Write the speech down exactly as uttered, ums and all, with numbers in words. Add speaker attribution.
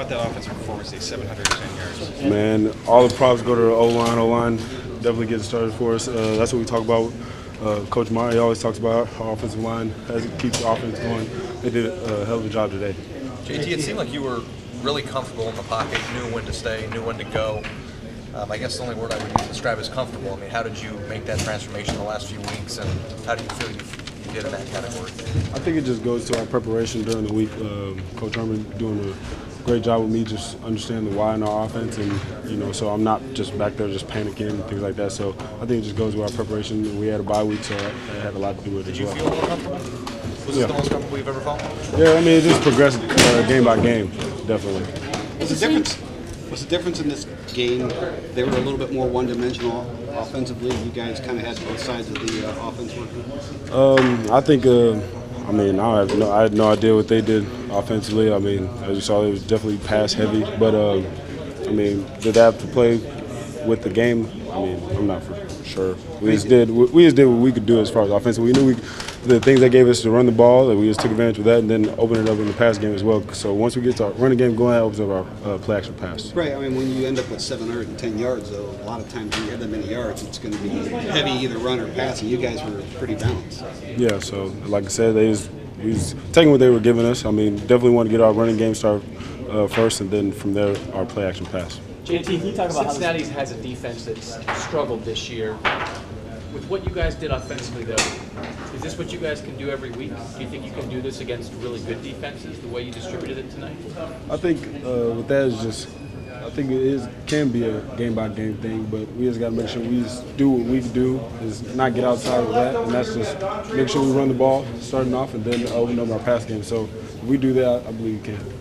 Speaker 1: about that offensive performance, these seven hundred ten yards?
Speaker 2: Man, all the props go to the O-line. O-line definitely gets started for us. Uh, that's what we talk about. Uh, Coach Meyer always talks about our offensive line as it keeps the offense going. They did a hell of a job today.
Speaker 3: J T, it seemed like you were really comfortable in the pocket, knew when to stay, knew when to go. Um, I guess the only word I would describe is comfortable. I mean, how did you make that transformation the last few weeks, and how do you feel you, you did in that category?
Speaker 2: I think it just goes to our preparation during the week. Uh, Coach Herman doing a great job with me, just understanding the why in our offense, and you know, so I'm not just back there just panicking and things like that. So I think it just goes with our preparation. We had a bye week, so it had a lot to do with it.
Speaker 3: Did you
Speaker 2: well.
Speaker 3: feel more comfortable? Was
Speaker 2: yeah.
Speaker 3: this the most comfortable you've ever felt?
Speaker 2: Yeah, I mean, it just progressed uh, game by game, definitely.
Speaker 4: What's the difference? What's the difference in this game? They were a little bit more one-dimensional offensively. You guys kind of had both sides of the uh, offense working.
Speaker 2: Um, I think. Uh, I mean, I have no, I had no idea what they did offensively. I mean, as you saw, it was definitely pass heavy. But uh, I mean, did they have to play with the game? I mean, I'm not for sure. We just did. We just did what we could do as far as offense. We knew we, the things they gave us to run the ball, that we just took advantage of that, and then open it up in the pass game as well. So once we get to our running game going, that opens up our uh, play action pass.
Speaker 4: Right. I mean, when you end up with seven hundred ten yards, though, a lot of times when you have that many yards, it's going to be heavy either run or pass, and you guys were pretty balanced.
Speaker 2: Yeah. So like I said, they was, we was taking what they were giving us. I mean, definitely want to get our running game started uh, first, and then from there our play action pass.
Speaker 5: J T, can you talk about
Speaker 6: Cincinnati has a defense that's struggled this year. With what you guys did offensively, though, is this what you guys can do every week? Do you think you can do this against really good defenses, the way you distributed it tonight?
Speaker 2: I think uh, with that is just, I think it is can be a game-by-game thing, but we just got to make sure we just do what we can do, is not get outside of that, and that's just make sure we run the ball starting off and then open up our pass game. So if we do that, I believe we can.